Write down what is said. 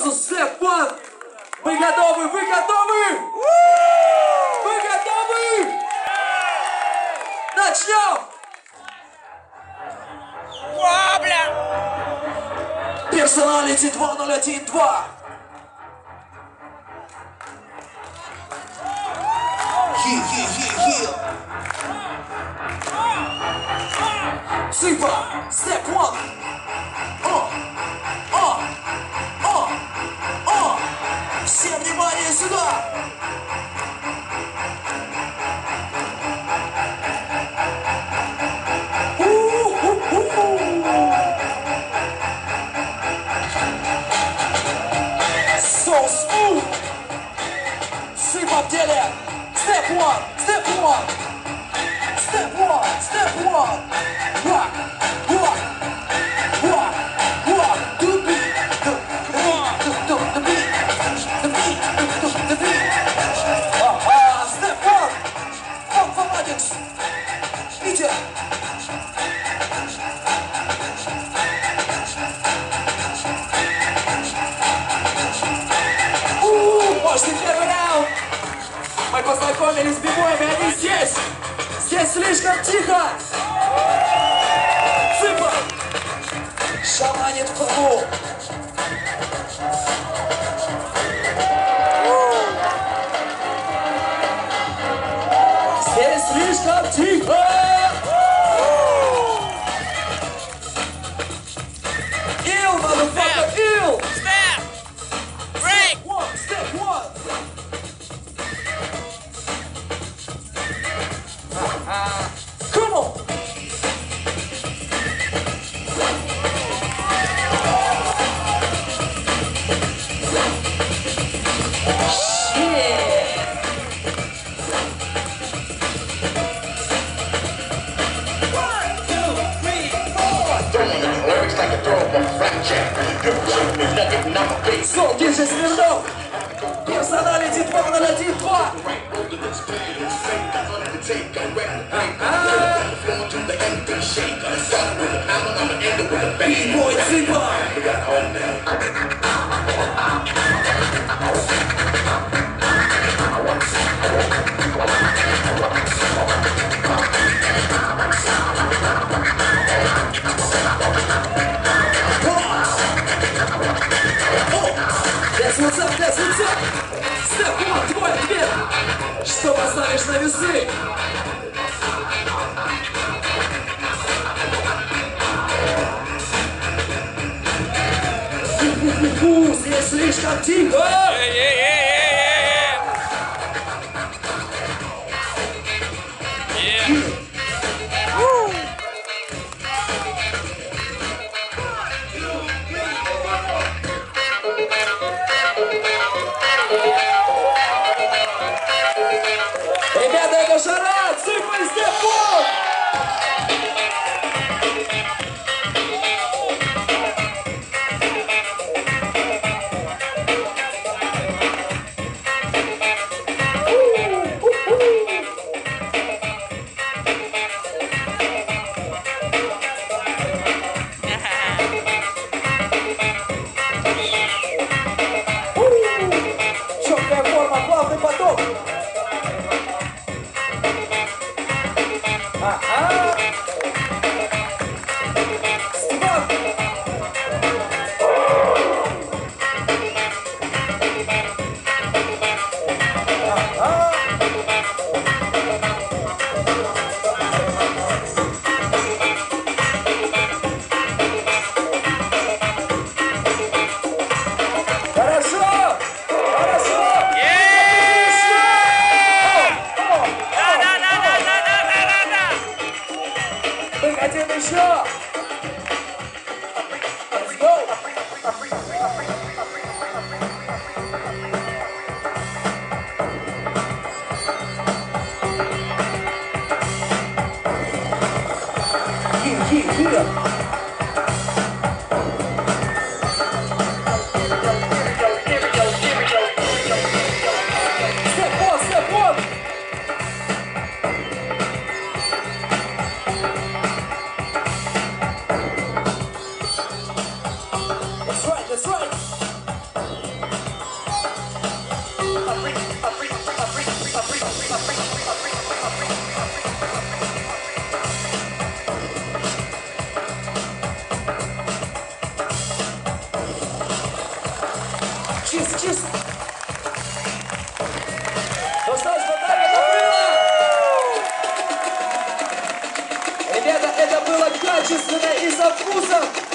сразу Step One. Вы готовы? Вы готовы? Вы готовы? Начнем! Персоналити 2012. Tsipa, Step One. Всем внимание сюда! So smooth! Tsipa в деле! Step One, Step One! Step One, Step One! Rock, rock, rock, rock, the beat, the beat, the beat, the beat. Step One! Funk Fanatics! Идет! Можете первый раунд! Мы познакомились с бибоями, они здесь! Здесь слишком тихо! Tsipa шаманит в кругу! Здесь слишком тихо! Ill, motherfucker, ill! Step! Break! Step one! Come on! Солки же Смирнов! Персоналити 2012! Бой Tsipa! That's what's up! Step One, твой ответ! Что поставишь на весы? Здесь слишком тихо! Ребята, это жара! Tsipa и Step One! Четкая форма, плавный поток! Хотим еще! Let's go! Step one! That's right! Чиз, чиз. Ну что ж, вот так это было. Ребята, это было качественно и со вкусом.